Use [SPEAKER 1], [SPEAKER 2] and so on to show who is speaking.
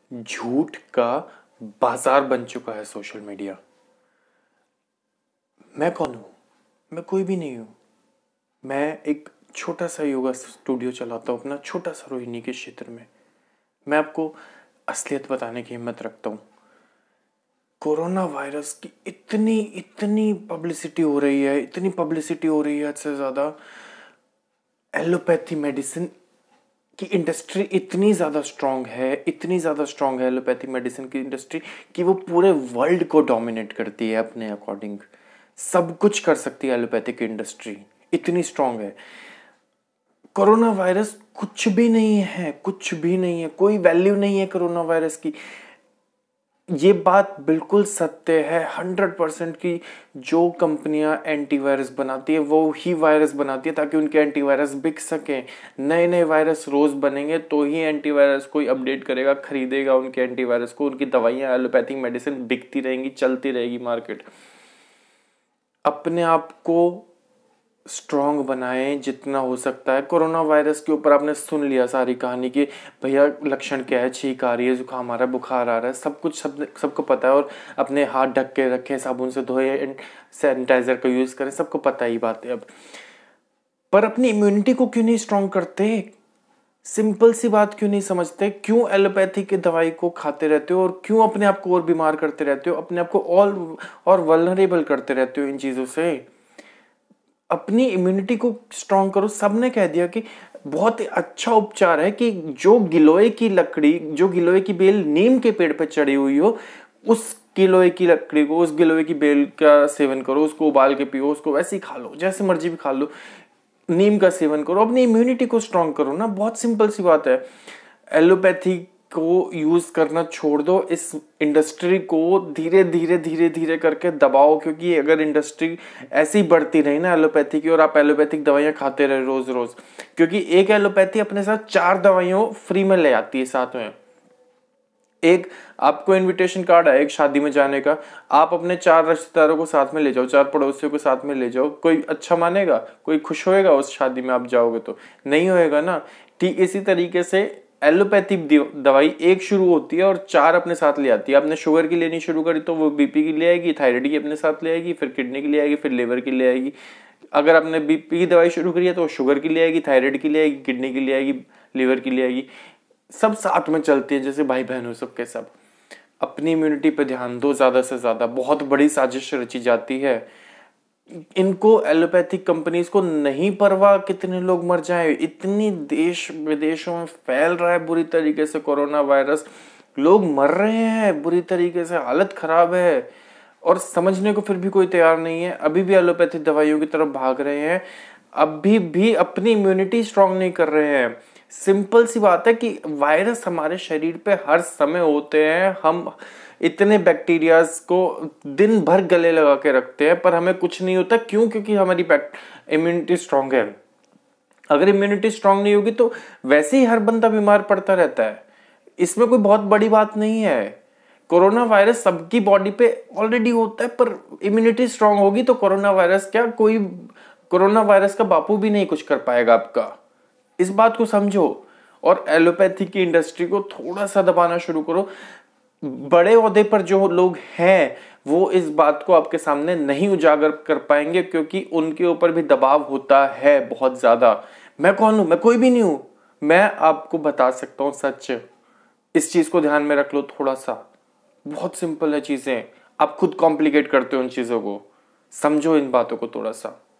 [SPEAKER 1] झूठ का बाजार बन चुका है सोशल मीडिया। मैं कौन हूँ? मैं कोई भी नहीं हूँ। मैं एक छोटा सा योगा स्टूडियो चलाता हूँ अपना छोटा सा रोहिणी के क्षेत्र में। मैं आपको असलियत बताने की हिम्मत रखता हूँ। कोरोना वायरस की इतनी इतनी पब्लिसिटी हो रही है, इतनी पब्लिसिटी हो रही है हद से ज़्यादा। एलोपैथी मेडिसिन की इंडस्ट्री इतनी ज़्यादा स्ट्रांग है, इतनी ज़्यादा स्ट्रांग है एलोपैथी मेडिसिन की इंडस्ट्री कि वो पूरे वर्ल्ड को डोमिनेट करती है अपने अकॉर्डिंग। सब कुछ कर सकती है एलोपैथिक इंडस्ट्री, इतनी स्ट्रांग है। कोरोना वायरस कुछ भी नहीं है, कुछ भी नहीं है, कोई वैल्यू नहीं है कोरोना वायरस की। ये बात बिल्कुल सत्य है 100% की। जो कंपनियां एंटीवायरस बनाती है वो ही वायरस बनाती है ताकि उनके एंटीवायरस बिक सके। नए नए वायरस रोज बनेंगे तो ही एंटीवायरस कोई अपडेट करेगा, खरीदेगा उनके एंटीवायरस को। उनकी दवाइयां एलोपैथिक मेडिसिन बिकती रहेंगी, चलती रहेगी मार्केट। अपने आप को स्ट्रांग बनाएं जितना हो सकता है। कोरोना वायरस के ऊपर आपने सुन लिया सारी कहानी कि भैया लक्षण क्या है, छींक आ रही है, जुकाम आ रहा है, बुखार आ रहा है, सब कुछ सबको पता है। और अपने हाथ ढक के रखें, साबुन से धोए, सैनिटाइजर का यूज करें, सबको पता ही बात है अब। पर अपनी इम्यूनिटी को क्यों नहीं स्ट्रांग करते? सिंपल सी बात क्यों नहीं समझते? क्यों एलोपैथी की दवाई को खाते रहते हो और क्यों अपने आप को और बीमार करते रहते हो, अपने आप को और वल्नरेबल करते रहते हो इन चीजों से? अपनी इम्यूनिटी को स्ट्रांग करो। सबने कह दिया कि बहुत ही अच्छा उपचार है कि जो गिलोय की लकड़ी, जो गिलोय की बेल नीम के पेड़ पे चढ़ी हुई हो, उस गिलोय की लकड़ी को, उस गिलोय की बेल का सेवन करो, उसको उबाल के पियो, उसको वैसे ही खा लो, जैसे मर्जी भी खा लो। नीम का सेवन करो, अपनी इम्यूनिटी को स्ट्रांग करो ना। बहुत सिंपल सी बात है। एलोपैथी को यूज करना छोड़ दो, इस इंडस्ट्री को धीरे धीरे धीरे धीरे करके दबाओ। क्योंकि अगर इंडस्ट्री ऐसी बढ़ती रही ना एलोपैथी की, और आप एलोपैथिक दवाइयां खाते रहे रोज रोज, क्योंकि एक एलोपैथी अपने साथ 4 दवाइयों फ्री में ले आती है साथ में। एक आपको इनविटेशन कार्ड है एक शादी में जाने का, आप अपने 4 रिश्तेदारों को साथ में ले जाओ, 4 पड़ोसियों को साथ में ले जाओ। कोई अच्छा मानेगा? कोई खुश होएगा उस शादी में आप जाओगे तो? नहीं होएगा ना। ठीक इसी तरीके से एलोपैथिक दवाई एक शुरू होती है और 4 अपने साथ ले आती है। आपने शुगर की लेनी शुरू करी तो वो बीपी की ले आएगी, थायराइड की अपने साथ ले आएगी, फिर किडनी की ले आएगी, फिर लिवर की ले आएगी। अगर आपने बीपी की दवाई शुरू करी है तो शुगर की ले आएगी, थायराइड की ले आएगी, किडनी की ले आएगी, लिवर की ले आएगी। सब साथ में चलती है जैसे भाई बहन हो सबके सब। अपनी इम्यूनिटी पे ध्यान दो ज्यादा से ज्यादा। बहुत बड़ी साजिश रची जाती है। इनको एलोपैथिक कंपनीज को नहीं परवाह कितने लोग मर जाएं। इतनी देश विदेशों में फैल रहा है बुरी तरीके से कोरोना वायरस, लोग मर रहे हैं बुरी तरीके से, हालत खराब है, और समझने को फिर भी कोई तैयार नहीं है। अभी भी एलोपैथिक दवाइयों की तरफ भाग रहे हैं, अभी भी अपनी इम्यूनिटी स्ट्रांग नहीं कर रहे हैं। सिंपल सी बात है कि वायरस हमारे शरीर पे हर समय होते हैं। हम इतने बैक्टीरियाज को दिन भर गले लगा के रखते हैं पर हमें कुछ नहीं होता। क्यों? क्योंकि हमारी इम्यूनिटी स्ट्रांग है। अगर इम्यूनिटी स्ट्रांग नहीं होगी तो वैसे ही हर बंदा बीमार पड़ता रहता है। इसमें कोई बहुत बड़ी बात नहीं है। कोरोना वायरस सबकी बॉडी पे ऑलरेडी होता है, पर इम्यूनिटी स्ट्रांग होगी तो कोरोना वायरस क्या, कोई कोरोना वायरस का बापू भी नहीं कुछ कर पाएगा आपका। इस बात को समझो और एलोपैथी की इंडस्ट्री को थोड़ा सा दबाना शुरू करो। बड़े ओहदे पर जो लोग हैं वो इस बात को आपके सामने नहीं उजागर कर पाएंगे क्योंकि उनके ऊपर भी दबाव होता है बहुत ज्यादा। मैं कौन हूं? मैं कोई भी नहीं हूं। मैं आपको बता सकता हूं सच। इस चीज को ध्यान में रख लो थोड़ा सा। बहुत सिंपल है चीजें, आप खुद कॉम्प्लिकेट करते हो उन चीजों को। समझो इन बातों को थोड़ा सा।